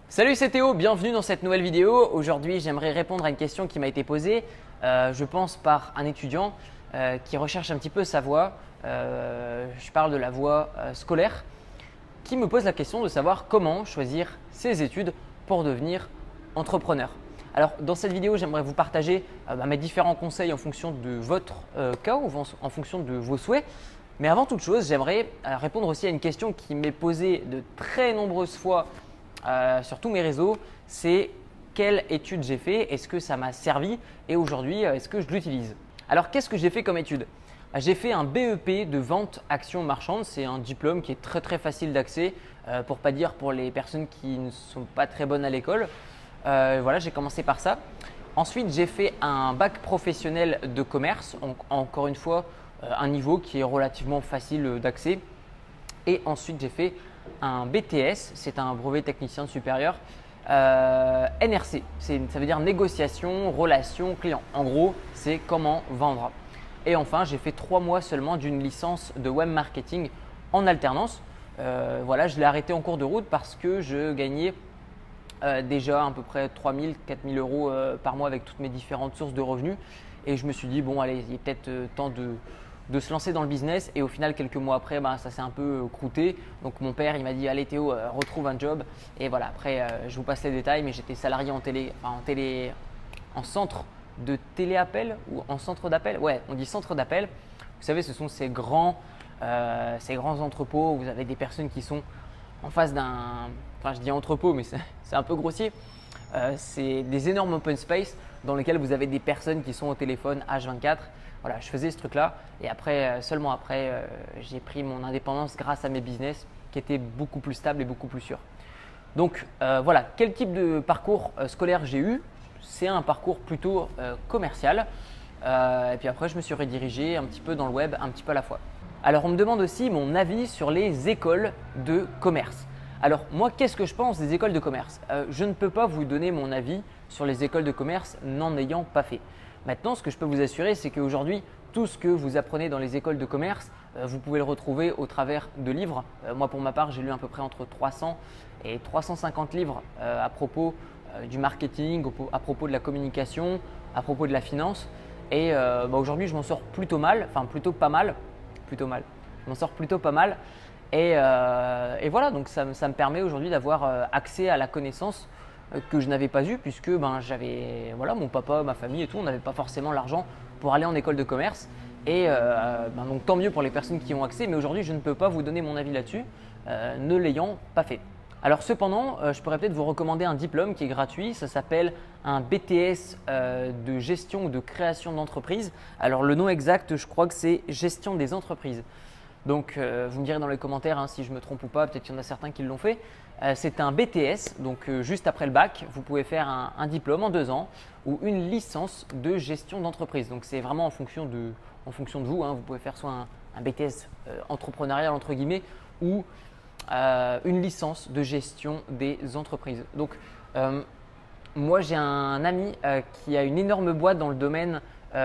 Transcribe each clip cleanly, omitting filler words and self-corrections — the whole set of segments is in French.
Salut, c'est Théo, bienvenue dans cette nouvelle vidéo. Aujourd'hui, j'aimerais répondre à une question qui m'a été posée, je pense par un étudiant qui recherche un petit peu sa voie. Je parle de la voie scolaire, qui me pose la question de savoir comment choisir ses études pour devenir entrepreneur. Alors, dans cette vidéo, j'aimerais vous partager mes différents conseils en fonction de votre cas ou en fonction de vos souhaits. Mais avant toute chose, j'aimerais répondre aussi à une question qui m'est posée de très nombreuses fois sur tous mes réseaux, c'est quelle étude j'ai fait, est-ce que ça m'a servi et aujourd'hui est-ce que je l'utilise. Alors qu'est-ce que j'ai fait comme étude? J'ai fait un BEP de vente action marchande, c'est un diplôme qui est très facile d'accès, pour pas dire pour les personnes qui ne sont pas très bonnes à l'école. Voilà, j'ai commencé par ça. Ensuite, j'ai fait un bac professionnel de commerce, donc encore une fois un niveau qui est relativement facile d'accès. Et ensuite, j'ai fait un BTS, c'est un brevet technicien supérieur, NRC, ça veut dire négociation, relation client. En gros, c'est comment vendre. Et enfin, j'ai fait 3 mois seulement d'une licence de web marketing en alternance. Voilà, je l'ai arrêté en cours de route parce que je gagnais déjà à peu près 3 000, 4 000 euros par mois avec toutes mes différentes sources de revenus. Et je me suis dit, bon, allez, il est peut-être temps de se lancer dans le business. Et au final, quelques mois après, ça s'est un peu croûté. Donc mon père, il m'a dit, allez Théo, retrouve un job. Et voilà, après, je vous passe les détails, mais j'étais salarié en centre de téléappel ou en centre d'appel. Ouais, on dit centre d'appel. Vous savez, ce sont ces grands entrepôts où vous avez des personnes qui sont en face d'un, enfin je dis entrepôt, mais c'est un peu grossier. C'est des énormes open space dans lesquels vous avez des personnes qui sont au téléphone H24. Voilà, je faisais ce truc-là et après, seulement après, j'ai pris mon indépendance grâce à mes business qui étaient beaucoup plus stables et beaucoup plus sûrs. Donc voilà, quel type de parcours scolaire j'ai eu? C'est un parcours plutôt commercial. Et puis après, je me suis redirigé un petit peu dans le web, un petit peu à la fois. Alors, on me demande aussi mon avis sur les écoles de commerce. Alors, moi, qu'est-ce que je pense des écoles de commerce? Je ne peux pas vous donner mon avis sur les écoles de commerce n'en ayant pas fait. Maintenant, ce que je peux vous assurer, c'est qu'aujourd'hui, tout ce que vous apprenez dans les écoles de commerce, vous pouvez le retrouver au travers de livres. Moi, pour ma part, j'ai lu à peu près entre 300 et 350 livres à propos du marketing, à propos de la communication, à propos de la finance. Et aujourd'hui, je m'en sors plutôt mal, enfin plutôt pas mal. Plutôt mal. Je m'en sors plutôt pas mal. Et voilà, donc ça me permet aujourd'hui d'avoir accès à la connaissance que je n'avais pas eu puisque j'avais mon papa, ma famille et tout, on n'avait pas forcément l'argent pour aller en école de commerce. Et donc tant mieux pour les personnes qui y ont accès, mais aujourd'hui je ne peux pas vous donner mon avis là-dessus, ne l'ayant pas fait. Alors cependant, je pourrais peut-être vous recommander un diplôme qui est gratuit, ça s'appelle un BTS de gestion ou de création d'entreprise. Alors le nom exact, je crois que c'est gestion des entreprises. Donc vous me direz dans les commentaires si je me trompe ou pas, peut-être qu'il y en a certains qui l'ont fait. C'est un BTS, donc juste après le bac, vous pouvez faire un diplôme en 2 ans ou une licence de gestion d'entreprise. Donc c'est vraiment en fonction de vous, vous pouvez faire soit un BTS entrepreneurial entre guillemets ou une licence de gestion des entreprises. Donc moi j'ai un ami qui a une énorme boîte dans le domaine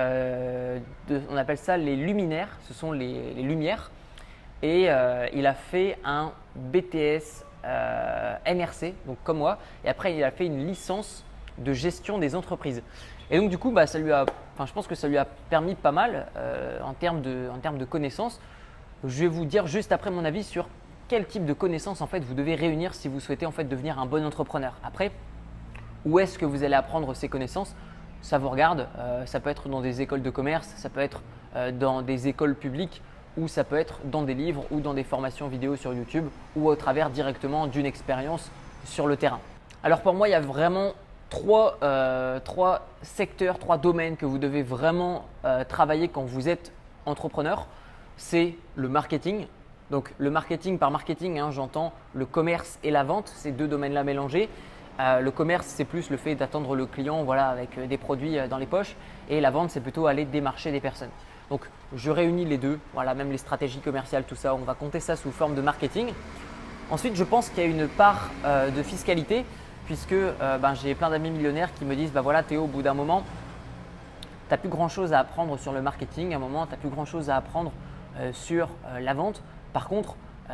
on appelle ça les luminaires, ce sont les lumières. Et il a fait un BTS NRC, donc comme moi, et après il a fait une licence de gestion des entreprises. Et donc du coup, je pense que ça lui a permis pas mal en termes de connaissances. Je vais vous dire juste après mon avis sur quel type de connaissances en fait vous devez réunir si vous souhaitez en fait devenir un bon entrepreneur. Après, où est-ce que vous allez apprendre ces connaissances? Ça vous regarde, ça peut être dans des écoles de commerce, ça peut être dans des écoles publiques ou ça peut être dans des livres ou dans des formations vidéo sur YouTube ou au travers directement d'une expérience sur le terrain. Alors pour moi, il y a vraiment trois secteurs, 3 domaines que vous devez vraiment travailler quand vous êtes entrepreneur. C'est le marketing. Donc le marketing, par marketing, j'entends le commerce et la vente, ces 2 domaines-là mélangés. Le commerce, c'est plus le fait d'attendre le client avec des produits dans les poches et la vente, c'est plutôt aller démarcher des personnes. Donc, je réunis les deux, même les stratégies commerciales, tout ça, on va compter ça sous forme de marketing. Ensuite, je pense qu'il y a une part de fiscalité puisque j'ai plein d'amis millionnaires qui me disent Théo, au bout d'un moment, tu n'as plus grand-chose à apprendre sur le marketing, à un moment, tu n'as plus grand-chose à apprendre sur la vente. Par contre,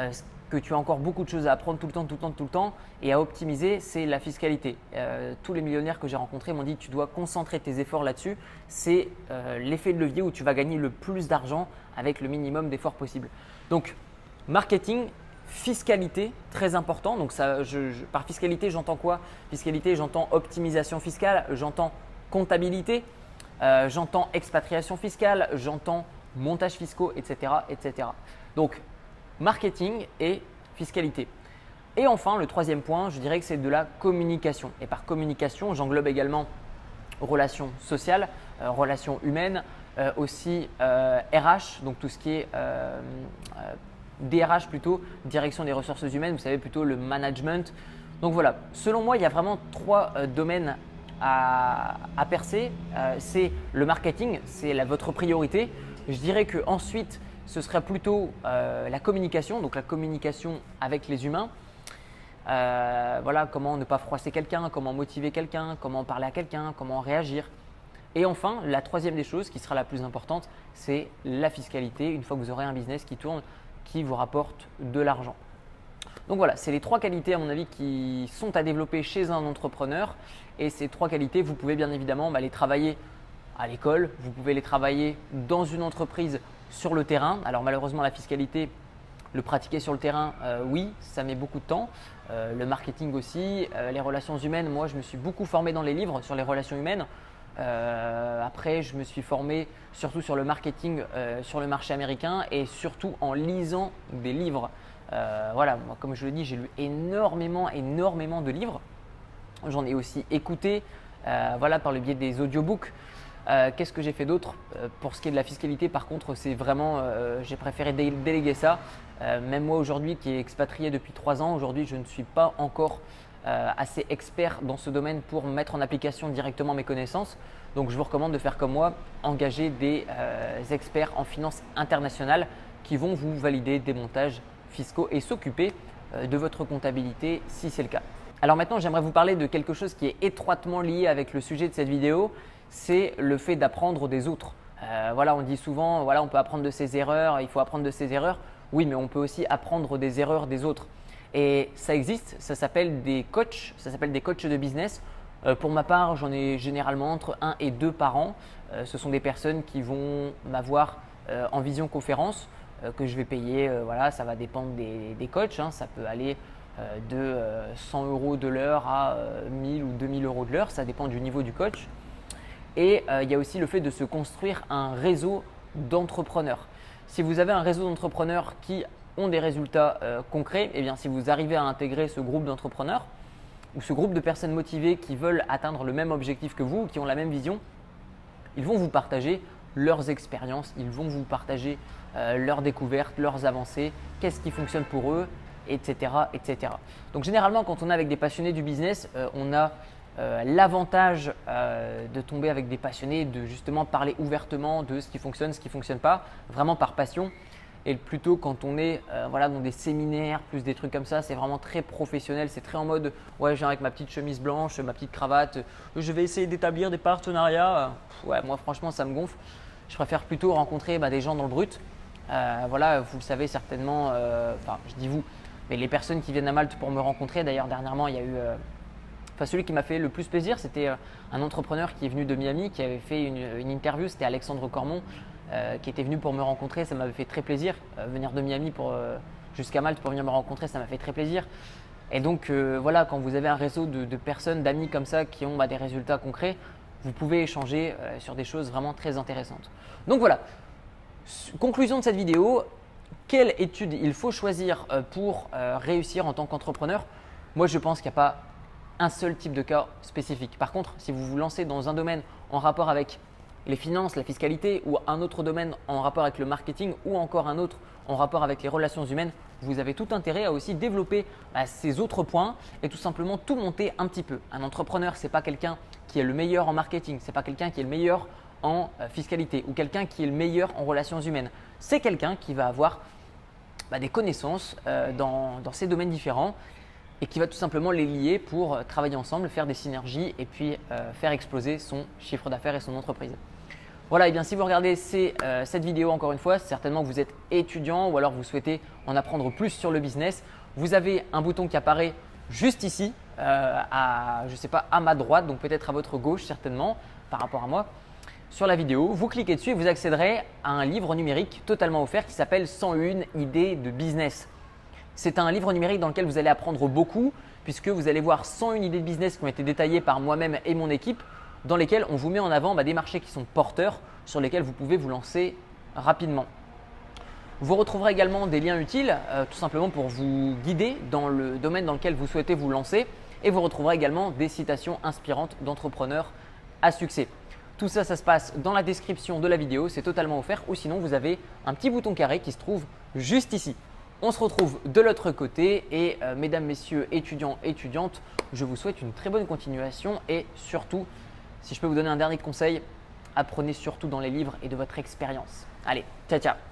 que tu as encore beaucoup de choses à apprendre tout le temps et à optimiser, c'est la fiscalité. Tous les millionnaires que j'ai rencontrés m'ont dit tu dois concentrer tes efforts là-dessus. C'est l'effet de levier où tu vas gagner le plus d'argent avec le minimum d'efforts possible. Donc, marketing, fiscalité, très important. Donc, par fiscalité, j'entends quoi? Fiscalité, j'entends optimisation fiscale, j'entends comptabilité, j'entends expatriation fiscale, j'entends montage fiscaux, etc., etc. Donc, marketing et fiscalité. Et enfin, le troisième point, je dirais que c'est de la communication. Et par communication, j'englobe également relations sociales, relations humaines, aussi RH, donc tout ce qui est DRH plutôt, direction des ressources humaines, vous savez plutôt le management. Donc voilà, selon moi, il y a vraiment trois domaines à percer. C'est le marketing, c'est votre priorité. Je dirais qu'ensuite, ce serait plutôt la communication, donc la communication avec les humains. Voilà, comment ne pas froisser quelqu'un, comment motiver quelqu'un, comment parler à quelqu'un, comment réagir. Et enfin, la troisième des choses qui sera la plus importante, c'est la fiscalité, une fois que vous aurez un business qui tourne, qui vous rapporte de l'argent. Donc voilà, c'est les trois qualités à mon avis qui sont à développer chez un entrepreneur. Et ces trois qualités, vous pouvez bien évidemment les travailler à l'école, vous pouvez les travailler dans une entreprise sur le terrain. Alors malheureusement, la fiscalité, le pratiquer sur le terrain, oui, ça met beaucoup de temps. Le marketing aussi, les relations humaines. Moi, je me suis beaucoup formé dans les livres sur les relations humaines. Après, je me suis formé surtout sur le marketing sur le marché américain et surtout en lisant des livres. Voilà, moi, comme je le dis, j'ai lu énormément de livres. J'en ai aussi écouté voilà, par le biais des audiobooks. Qu'est-ce que j'ai fait d'autre? Pour ce qui est de la fiscalité, par contre, c'est vraiment, j'ai préféré déléguer ça. Même moi aujourd'hui qui est expatrié depuis 3 ans, aujourd'hui je ne suis pas encore assez expert dans ce domaine pour mettre en application directement mes connaissances. Donc je vous recommande de faire comme moi, engager des experts en finance internationale qui vont vous valider des montages fiscaux et s'occuper de votre comptabilité si c'est le cas. Alors maintenant, j'aimerais vous parler de quelque chose qui est étroitement lié avec le sujet de cette vidéo, c'est le fait d'apprendre des autres. Voilà, on dit souvent, voilà, on peut apprendre de ses erreurs, il faut apprendre de ses erreurs. Oui, mais on peut aussi apprendre des erreurs des autres. Et ça existe, ça s'appelle des coachs, ça s'appelle des coachs de business. Pour ma part, j'en ai généralement entre 1 et 2 par an. Ce sont des personnes qui vont m'avoir en visioconférence que je vais payer. Voilà, ça va dépendre des coachs, hein. Ça peut aller de 100 € de l'heure à 1000 ou 2000 € de l'heure. Ça dépend du niveau du coach. Et il y a aussi le fait de se construire un réseau d'entrepreneurs. Si vous avez un réseau d'entrepreneurs qui ont des résultats concrets, eh bien, si vous arrivez à intégrer ce groupe d'entrepreneurs ou ce groupe de personnes motivées qui veulent atteindre le même objectif que vous, qui ont la même vision, ils vont vous partager leurs expériences, ils vont vous partager leurs découvertes, leurs avancées, qu'est-ce qui fonctionne pour eux, etc., etc. Donc généralement, quand on est avec des passionnés du business, on a l'avantage de tomber avec des passionnés, de justement parler ouvertement de ce qui fonctionne, ce qui ne fonctionne pas, vraiment par passion. Et plutôt quand on est voilà, dans des séminaires, plus des trucs comme ça, c'est vraiment très professionnel, c'est très en mode ouais, je viens avec ma petite chemise blanche, ma petite cravate, je vais essayer d'établir des partenariats. Ouais, moi franchement ça me gonfle. Je préfère plutôt rencontrer des gens dans le brut. Voilà, vous le savez certainement, enfin je dis vous, mais les personnes qui viennent à Malte pour me rencontrer, d'ailleurs dernièrement il y a eu… celui qui m'a fait le plus plaisir, c'était un entrepreneur qui est venu de Miami, qui avait fait une interview, c'était Alexandre Cormon, qui était venu pour me rencontrer. Ça m'avait fait très plaisir. Venir de Miami jusqu'à Malte pour venir me rencontrer, ça m'a fait très plaisir. Et donc voilà, quand vous avez un réseau de personnes, d'amis comme ça qui ont des résultats concrets, vous pouvez échanger sur des choses vraiment très intéressantes. Donc voilà, conclusion de cette vidéo, quelle étude il faut choisir pour réussir en tant qu'entrepreneur? Moi, je pense qu'il n'y a pas un seul type de cas spécifique. Par contre, si vous vous lancez dans un domaine en rapport avec les finances, la fiscalité ou un autre domaine en rapport avec le marketing ou encore un autre en rapport avec les relations humaines, vous avez tout intérêt à aussi développer ces autres points et tout simplement tout monter un petit peu. Un entrepreneur, ce n'est pas quelqu'un qui est le meilleur en marketing, ce n'est pas quelqu'un qui est le meilleur en fiscalité ou quelqu'un qui est le meilleur en relations humaines. C'est quelqu'un qui va avoir des connaissances dans ces domaines différents et qui va tout simplement les lier pour travailler ensemble, faire des synergies et puis faire exploser son chiffre d'affaires et son entreprise. Voilà, et bien si vous regardez cette vidéo encore une fois, c'est certainement que vous êtes étudiant ou alors vous souhaitez en apprendre plus sur le business. Vous avez un bouton qui apparaît juste ici, je sais pas, à ma droite, donc peut-être à votre gauche certainement par rapport à moi. Sur la vidéo, vous cliquez dessus et vous accéderez à un livre numérique totalement offert qui s'appelle 101 idées de business. C'est un livre numérique dans lequel vous allez apprendre beaucoup puisque vous allez voir 101 idées de business qui ont été détaillées par moi-même et mon équipe dans lesquelles on vous met en avant des marchés qui sont porteurs sur lesquels vous pouvez vous lancer rapidement. Vous retrouverez également des liens utiles tout simplement pour vous guider dans le domaine dans lequel vous souhaitez vous lancer et vous retrouverez également des citations inspirantes d'entrepreneurs à succès. Tout ça, ça se passe dans la description de la vidéo, c'est totalement offert ou sinon vous avez un petit bouton carré qui se trouve juste ici. On se retrouve de l'autre côté et mesdames, messieurs, étudiants, étudiantes, je vous souhaite une très bonne continuation et surtout, si je peux vous donner un dernier conseil, apprenez surtout dans les livres et de votre expérience. Allez, ciao ciao!